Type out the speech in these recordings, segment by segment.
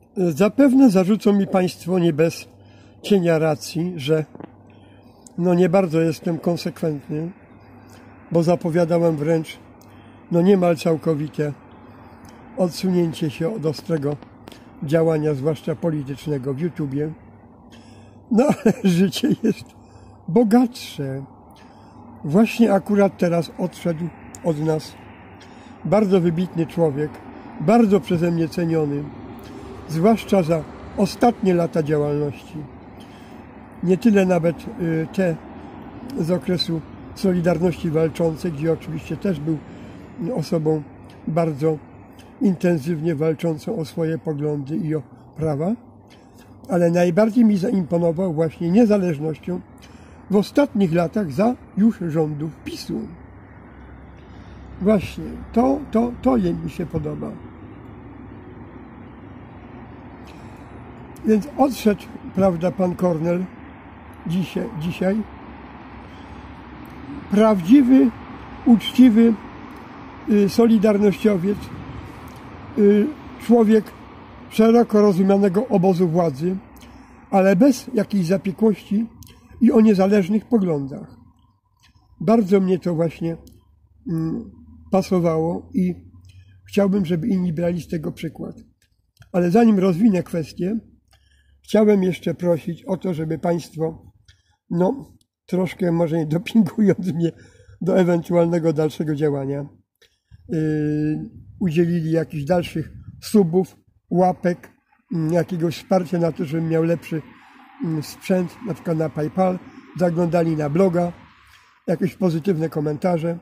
Zapewne zarzucą mi Państwo nie bez cienia racji, że nie bardzo jestem konsekwentny, bo zapowiadałem wręcz niemal całkowite odsunięcie się od ostrego działania, zwłaszcza politycznego w YouTubie. Ale życie jest bogatsze. Właśnie akurat teraz odszedł od nas bardzo wybitny człowiek, bardzo przeze mnie ceniony, zwłaszcza za ostatnie lata działalności. Nie tyle nawet te z okresu Solidarności Walczącej, gdzie oczywiście też był osobą bardzo intensywnie walczącą o swoje poglądy i o prawa, ale najbardziej mi zaimponował właśnie niezależnością w ostatnich latach za już rządów PiS-u. Właśnie, to mi się podoba. Więc odszedł, prawda, pan Kornel dzisiaj. Prawdziwy, uczciwy solidarnościowiec, człowiek szeroko rozumianego obozu władzy, ale bez jakiejś zapiekłości i o niezależnych poglądach. Bardzo mnie to właśnie pasowało i chciałbym, żeby inni brali z tego przykład. Ale zanim rozwinę kwestię, chciałem jeszcze prosić o to, żeby Państwo, troszkę może nie dopingując mnie do ewentualnego dalszego działania, udzielili jakichś dalszych subów, łapek, jakiegoś wsparcia na to, żebym miał lepszy sprzęt, na przykład na PayPal, zaglądali na bloga, jakieś pozytywne komentarze.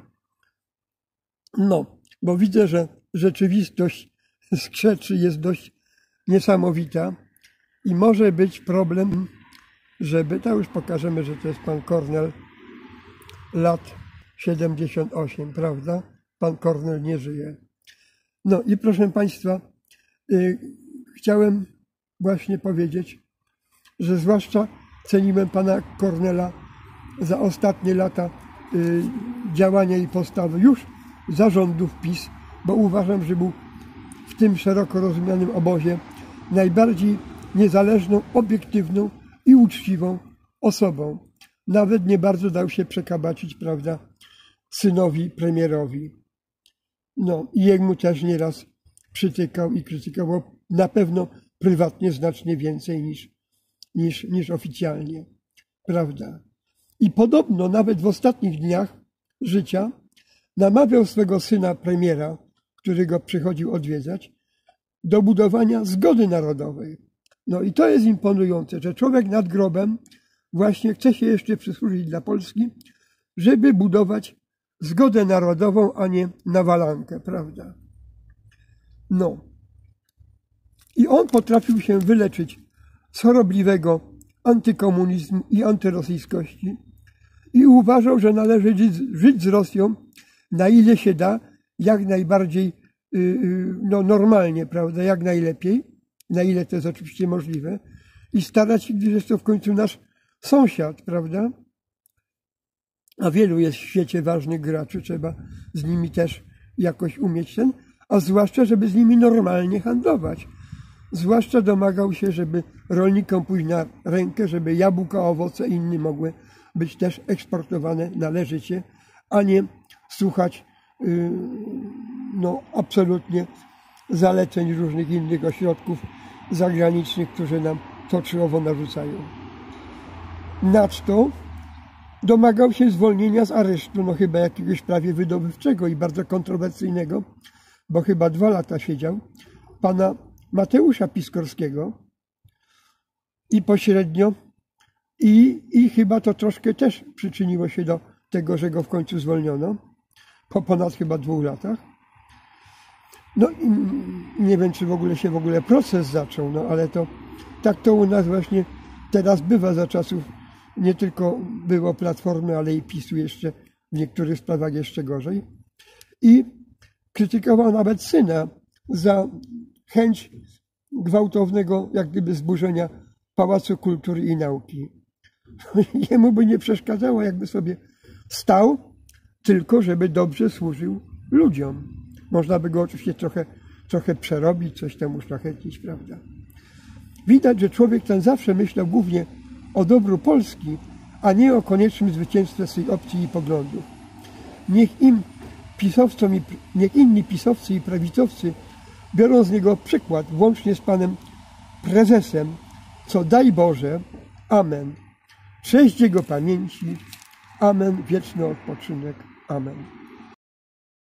Bo widzę, że rzeczywistość skrzeczy jest dość niesamowita i może być problem, żeby, to już pokażemy, że to jest pan Kornel, lat 78, prawda? Pan Kornel nie żyje. I proszę Państwa, chciałem właśnie powiedzieć, że zwłaszcza ceniłem pana Kornela za ostatnie lata działania i postawy już zarządów PiS, bo uważam, że był w tym szeroko rozumianym obozie najbardziej niezależną, obiektywną i uczciwą osobą. Nawet nie bardzo dał się przekabacić, prawda, synowi premierowi. I jemu też nieraz przytykał i krytykował, na pewno prywatnie znacznie więcej niż oficjalnie, prawda. I podobno nawet w ostatnich dniach życia namawiał swego syna premiera, który go przychodził odwiedzać, do budowania zgody narodowej. I to jest imponujące, że człowiek nad grobem właśnie chce się jeszcze przysłużyć dla Polski, żeby budować zgodę narodową, a nie nawalankę, prawda. I on potrafił się wyleczyć z chorobliwego antykomunizmu i antyrosyjskości i uważał, że należy żyć z Rosją na ile się da, jak najbardziej normalnie, prawda, jak najlepiej, na ile to jest oczywiście możliwe i starać się, gdyż jest to w końcu nasz sąsiad, prawda. A wielu jest w świecie ważnych graczy, trzeba z nimi też jakoś umieć a zwłaszcza, żeby z nimi normalnie handlować. Zwłaszcza domagał się, żeby rolnikom pójść na rękę, żeby jabłka, owoce i inne mogły być też eksportowane należycie, a nie słuchać absolutnie zaleceń różnych innych ośrodków zagranicznych, które nam to czy owo narzucają. Nadto domagał się zwolnienia z aresztu, chyba jakiegoś prawie wydobywczego i bardzo kontrowersyjnego, bo chyba 2 lata siedział, pana Mateusza Piskorskiego i pośrednio i chyba to troszkę też przyczyniło się do tego, że go w końcu zwolniono po ponad chyba 2 latach. I nie wiem, czy w ogóle proces zaczął, ale tak to u nas właśnie teraz bywa za czasów nie tylko było Platformy, ale i PiS-u jeszcze w niektórych sprawach jeszcze gorzej. I krytykował nawet syna za chęć gwałtownego, jak gdyby, zburzenia Pałacu Kultury i Nauki. Jemu by nie przeszkadzało, jakby sobie stał, tylko żeby dobrze służył ludziom. Można by go oczywiście trochę przerobić, coś tam uszlachetnić, prawda? Widać, że człowiek ten zawsze myślał głównie o dobru Polski, a nie o koniecznym zwycięstwie swej opcji i poglądów. Niech inni pisowcy i prawicowcy biorą z niego przykład, włącznie z panem prezesem, co daj Boże, amen. Cześć jego pamięci, amen, wieczny odpoczynek, amen.